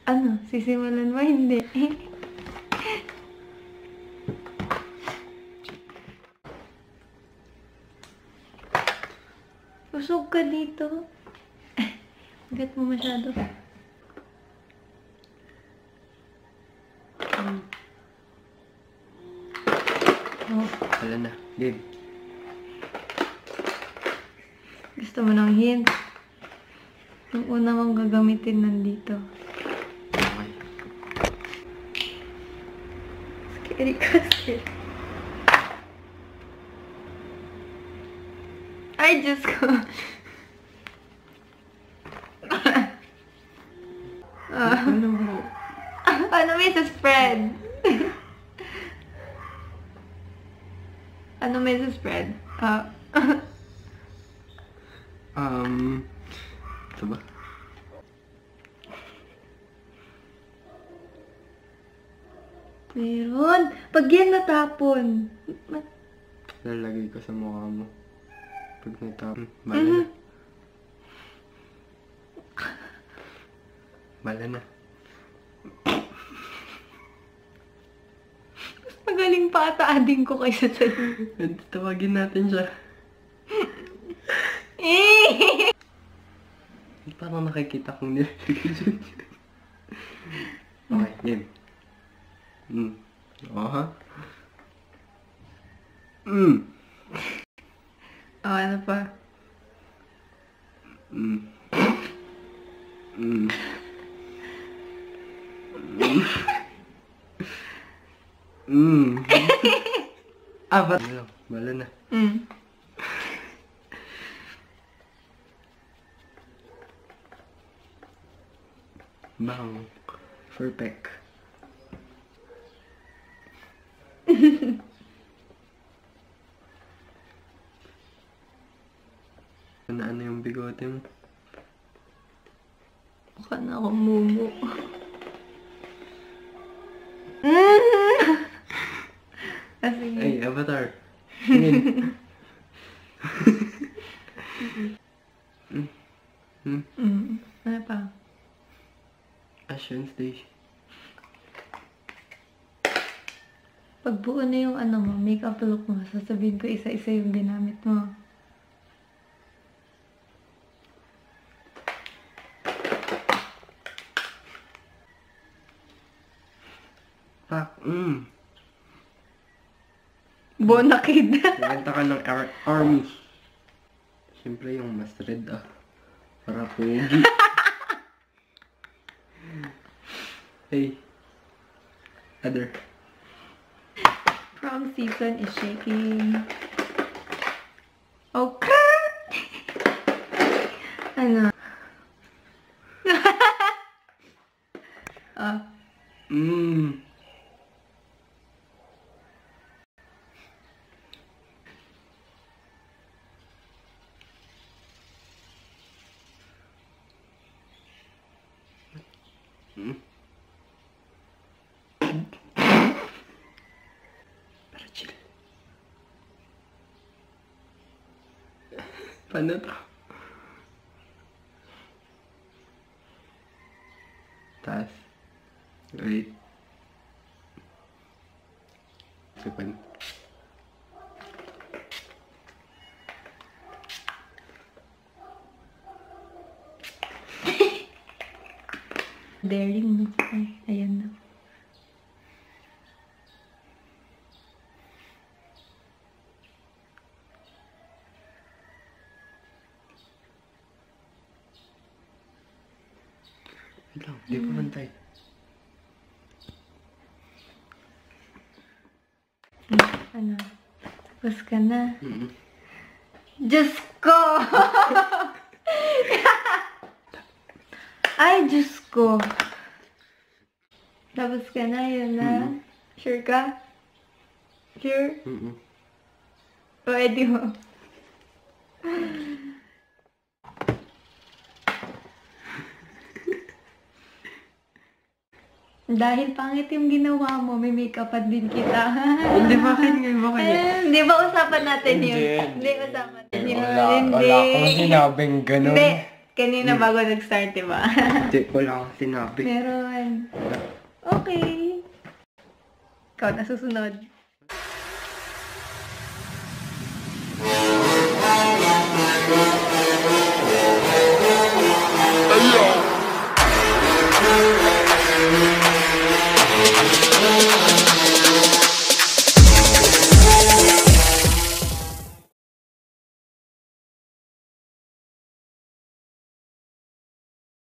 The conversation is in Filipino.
Ano? Sisimulan mo? Hindi. Usog ka dito. Bigat mo masyado. Oh. Wala na. Game. Gusto mo ng hint? Yung una mong gagamitin nandito. Okay. Scary kasi. Ay, Diyos ko. Paano may spread? Ano may spread? Ito ba? Meron. Pag yan natapon. Lalagay ko sa mukha mo. Pag natapon. Bala na. Bala na. Mas magaling pa ata ading ko kaysa sa'yo. Tawagin natin siya. Parang nakikita kong nilagay dyan. Okay, game. Aha. Oh, ano pa? Ba't? Bala na. Bang. Perfect. Ano yung bigote mo? Mukha na akong mumu. Sige. Ay, avatar. Tingin. Ano pa? Ashen station. Pag buo na yung ano mo, makeup look mo, sasabihin ko isa-isa yung ginamit mo. Bonakid. Nagkanta ka ng army. Siyempre yung mas red para pogi. Hey. Other. Prom season is shaking. Okay. Ano? Para chill. Paano to? Taas. Wait. Sipan. Daring, no? Ay, ayan na. Wait lang, di pa bantay. Ano? Tapos ka na? Diyos ko! Ay, Diyos ko! Tapos ka na, yun na? Sure ka? Sure? O, edi mo. Dahil pangit yung ginawa mo, may make-upan din kita. Hindi, bakit ngayon? Bakit? Hindi ba usapan natin yun? Hindi usapan natin yun. Wala akong sinabing ganun. Hindi. Kanina bago nag-start, diba? Hindi ko lang sinabi. Meron. Okay. Ikaw na susunod. Ayo!